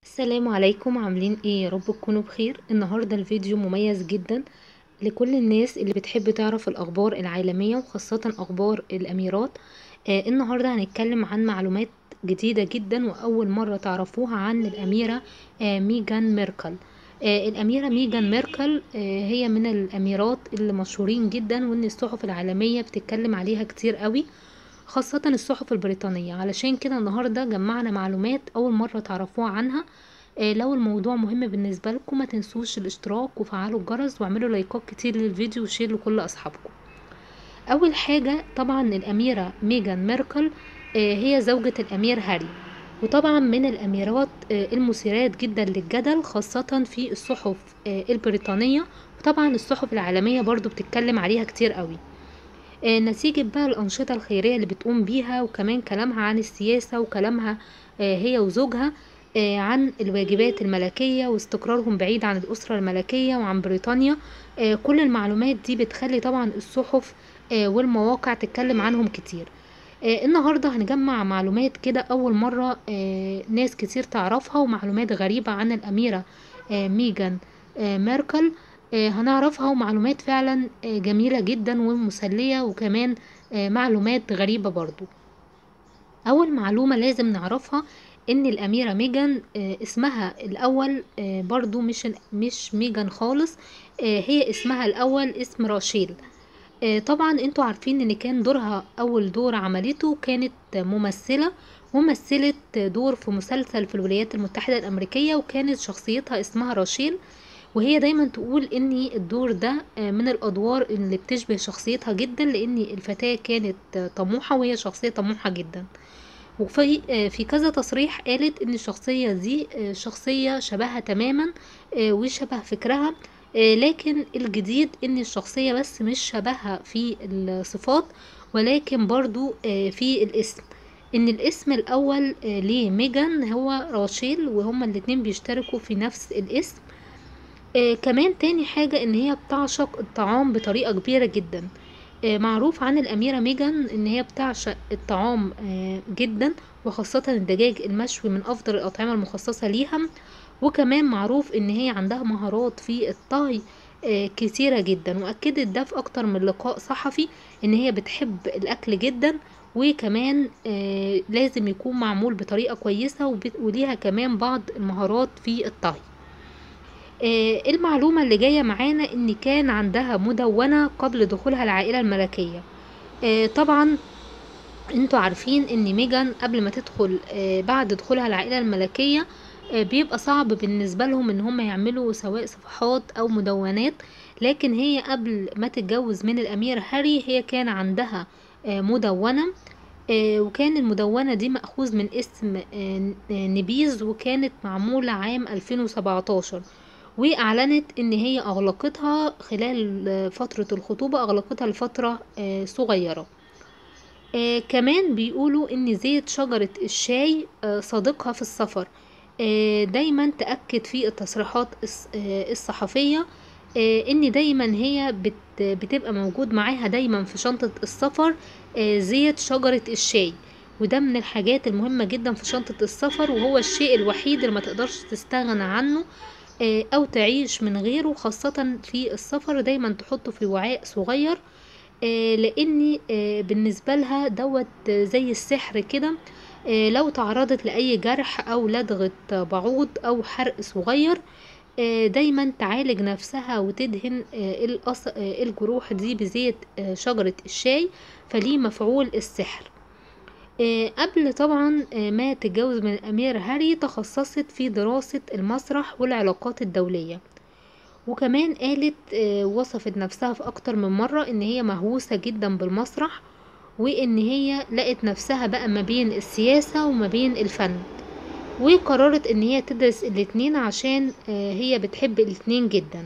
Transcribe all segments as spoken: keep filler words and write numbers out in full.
السلام عليكم، عاملين ايه؟ يا رب تكونوا بخير. النهارده الفيديو مميز جدا لكل الناس اللي بتحب تعرف الاخبار العالميه وخاصه اخبار الاميرات. آه النهارده هنتكلم عن معلومات جديده جدا واول مره تعرفوها عن الاميره آه ميغان ميركل. آه الاميره ميغان ميركل آه هي من الاميرات اللي مشهورين جدا، وان الصحف العالميه بتتكلم عليها كتير قوي، خاصة الصحف البريطانية. علشان كده النهاردة جمعنا معلومات أول مرة تعرفوها عنها. آه، لو الموضوع مهم بالنسبة لكم ما تنسوش الاشتراك وفعلوا الجرس واعملوا لايكات كتير للفيديو وشير لكل أصحابكم. أول حاجة طبعا الأميرة ميغان ميركل، آه، هي زوجة الأمير هاري، وطبعا من الأميرات آه، المثيرات جدا للجدل، خاصة في الصحف آه، البريطانية، وطبعا الصحف العالمية برضو بتتكلم عليها كتير قوي. آه، نتيجة بقى الأنشطة الخيرية اللي بتقوم بيها، وكمان كلامها عن السياسة، وكلامها آه، هي وزوجها آه، عن الواجبات الملكية واستقرارهم بعيد عن الأسرة الملكية وعن بريطانيا. آه، كل المعلومات دي بتخلي طبعا الصحف آه، والمواقع تتكلم عنهم كتير. آه، النهاردة هنجمع معلومات كده أول مرة آه، ناس كتير تعرفها، ومعلومات غريبة عن الأميرة آه، ميغان آه، ميركل. آه، هنعرفها، ومعلومات فعلا آه، جميلة جدا ومسلية، وكمان آه، معلومات غريبة برضو. أول معلومة لازم نعرفها إن الأميرة ميغان آه، اسمها الأول آه، برضو مش مش ميغان خالص. آه، هي اسمها الأول اسم راشيل. آه، طبعا انتوا عارفين ان كان دورها اول دور عملته كانت ممثلة، ومثلت دور في مسلسل في الولايات المتحدة الامريكية، وكانت شخصيتها اسمها راشيل. وهي دايما تقول ان الدور ده آه، من الادوار اللي بتشبه شخصيتها جدا، لان الفتاة كانت آه، طموحة، وهي شخصية طموحة جدا. وفي آه، في كذا تصريح قالت ان الشخصية دي آه، شخصية شبهها تماما آه، وشبه فكرها. آه، لكن الجديد ان الشخصية بس مش شبهها في الصفات، ولكن برضو آه، في الاسم. ان الاسم الاول آه، لميجان هو راشيل، وهما الاتنين بيشتركوا في نفس الاسم. آه كمان تاني حاجة ان هي بتعشق الطعام بطريقة كبيرة جدا. آه معروف عن الأميرة ميجان ان هي بتعشق الطعام آه جدا، وخاصة الدجاج المشوي من أفضل الأطعمة المخصصة ليها. وكمان معروف ان هي عندها مهارات في الطهي آه كتيرة جدا، وأكدت ده في أكتر من لقاء صحفي ان هي بتحب الأكل جدا، وكمان آه لازم يكون معمول بطريقة كويسة، وب- وليها كمان بعض المهارات في الطهي. آه، المعلومة اللي جاية معانا ان كان عندها مدونة قبل دخولها العائلة الملكية. آه، طبعا انتوا عارفين ان ميجان قبل ما تدخل آه، بعد دخولها العائلة الملكية آه، بيبقى صعب بالنسبة لهم ان هم يعملوا سواء صفحات او مدونات. لكن هي قبل ما تتجوز من الامير هاري هي كان عندها آه، مدونة. آه، وكان المدونة دي مأخوذ من اسم آه، نبيذ، وكانت معمولة عام ألفين وسبعتاشر. واعلنت ان هي اغلقتها خلال فترة الخطوبة، اغلقتها لفترة آه، صغيرة. آه، كمان بيقولوا ان زيت شجرة الشاي آه، صديقها في السفر. آه، دايما تأكد في التصريحات الص- آه، الصحفية آه، ان دايما هي بت بتبقى موجود معاها دايما في شنطة السفر آه، زيت شجرة الشاي. وده من الحاجات المهمة جدا في شنطة السفر، وهو الشيء الوحيد اللي ما تقدرش تستغنى عنه آه، او تعيش من غيره، خاصة في السفر. دايما تحطه في وعاء صغير آه، لان آه، بالنسبة لها دوت آه، زي السحر كده. آه، لو تعرضت لأي جرح أو لدغة بعوض أو حرق صغير آه، دايما تعالج نفسها وتدهن آه، الأص- آه، الجروح دي بزيت آه، شجرة الشاي، فليه مفعول السحر. آه، قبل طبعا آه، ما تتجوز من الأمير هاري تخصصت في دراسة المسرح والعلاقات الدولية. وكمان قالت آه، وصفت نفسها في أكتر من مرة إن هي مهووسة جدا بالمسرح، وإن هي لقت نفسها بقى ما بين السياسة وما بين الفن. وقررت إن هي تدرس الاتنين عشان آه، هي بتحب الاتنين جدا.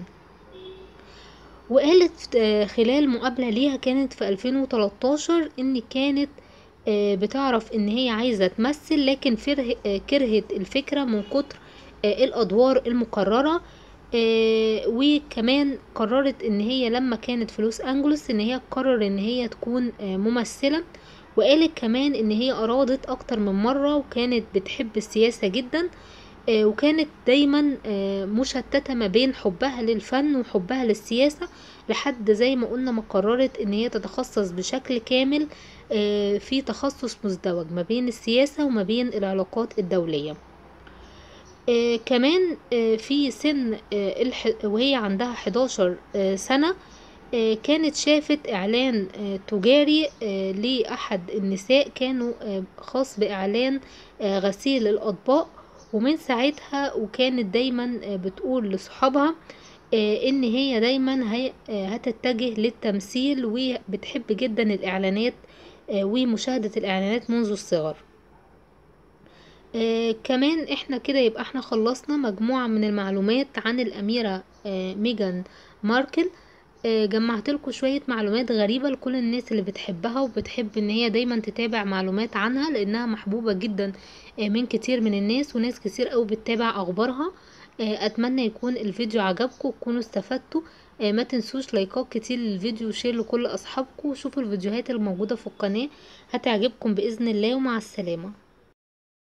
وقالت آه، خلال مقابلة ليها كانت في ألفين وتلتاشر إن كانت آه، بتعرف إن هي عايزة تمثل، لكن فره- آه، كرهت الفكرة من كتر آه، الأدوار المقررة. آه، وكمان قررت إن هي لما كانت في لوس أنجلوس إن هي قرر إن هي تكون آه، ممثلة. وقالت كمان إن هي أرادت أكتر من مرة، وكانت بتحب السياسة جدا. آه، وكانت دايما آه، مشتتة ما بين حبها للفن وحبها للسياسة، لحد زي ما قلنا ما قررت ان هي تتخصص بشكل كامل آه، في تخصص مزدوج ما بين السياسة وما بين العلاقات الدولية. آه كمان آه في سن آه الح... وهي عندها حداشر آه سنة، آه كانت شافت إعلان آه تجاري آه لأحد النساء، كانوا آه خاص بإعلان آه غسيل الأطباق. ومن ساعتها وكانت دايما آه بتقول لصحابها آه إن هي دايما هي آه هتتجه للتمثيل، وبتحب جدا الإعلانات آه ومشاهدة الإعلانات منذ الصغر. آه كمان احنا كده يبقى احنا خلصنا مجموعة من المعلومات عن الأميرة آه ميجان ماركل. آه جمعت لكم شوية معلومات غريبة لكل الناس اللي بتحبها وبتحب ان هي دايما تتابع معلومات عنها، لانها محبوبة جدا آه من كتير من الناس، وناس كتير قوي بتتابع اخبارها. آه اتمنى يكون الفيديو عجبكم وتكونوا استفدتوا. آه ما تنسوش لايكات كتير للفيديو وشير لكل اصحابكم، وشوفوا الفيديوهات الموجودة في القناة هتعجبكم بإذن الله، ومع السلامة.